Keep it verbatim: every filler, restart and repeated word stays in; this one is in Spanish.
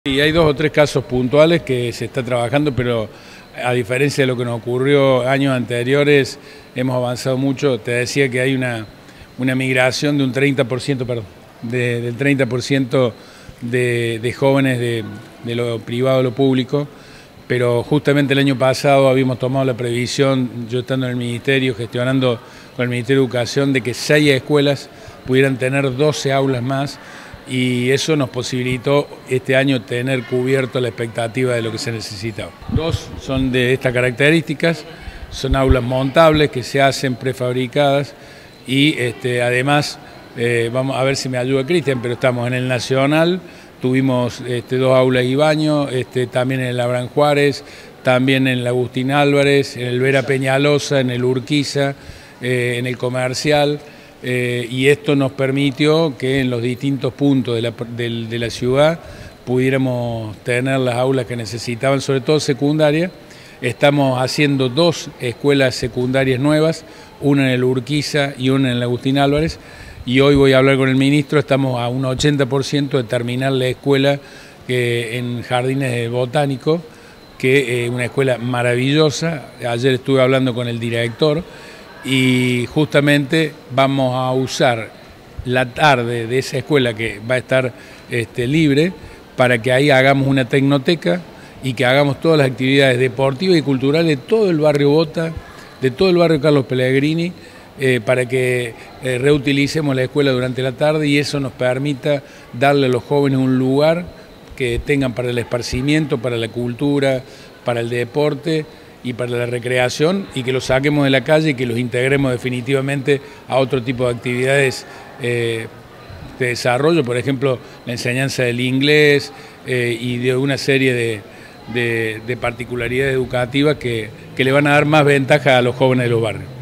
Y hay dos o tres casos puntuales que se está trabajando, pero a diferencia de lo que nos ocurrió años anteriores, hemos avanzado mucho. Te decía que hay una, una migración de un treinta por ciento, perdón, de, del treinta por ciento de, de jóvenes de, de lo privado a lo público, pero justamente el año pasado habíamos tomado la previsión, yo estando en el Ministerio, gestionando con el Ministerio de Educación, de que seis escuelas pudieran tener doce aulas más, y eso nos posibilitó este año tener cubierto la expectativa de lo que se necesitaba. Dos son de estas características, son aulas montables que se hacen prefabricadas y este, además, eh, vamos a ver si me ayuda Cristian, pero estamos en el Nacional, tuvimos este, dos aulas y baño, este, también en el Abraham Juárez, también en el Agustín Álvarez, en el Vera Peñalosa, en el Urquiza, eh, en el Comercial. Eh, y esto nos permitió que en los distintos puntos de la, de, de la ciudad pudiéramos tener las aulas que necesitaban, sobre todo secundaria. Estamos haciendo dos escuelas secundarias nuevas, una en el Urquiza y una en el Agustín Álvarez, y hoy voy a hablar con el ministro, estamos a un ochenta por ciento de terminar la escuela que, en Jardines Botánicos, que es una escuela maravillosa. Ayer estuve hablando con el director, y justamente vamos a usar la tarde de esa escuela que va a estar este, libre para que ahí hagamos una tecnoteca y que hagamos todas las actividades deportivas y culturales de todo el barrio Bota, de todo el barrio Carlos Pellegrini, eh, para que eh, reutilicemos la escuela durante la tarde y eso nos permita darle a los jóvenes un lugar que tengan para el esparcimiento, para la cultura, para el deporte y para la recreación, y que los saquemos de la calle y que los integremos definitivamente a otro tipo de actividades eh, de desarrollo, por ejemplo, la enseñanza del inglés eh, y de una serie de, de, de particularidades educativas que, que le van a dar más ventaja a los jóvenes de los barrios.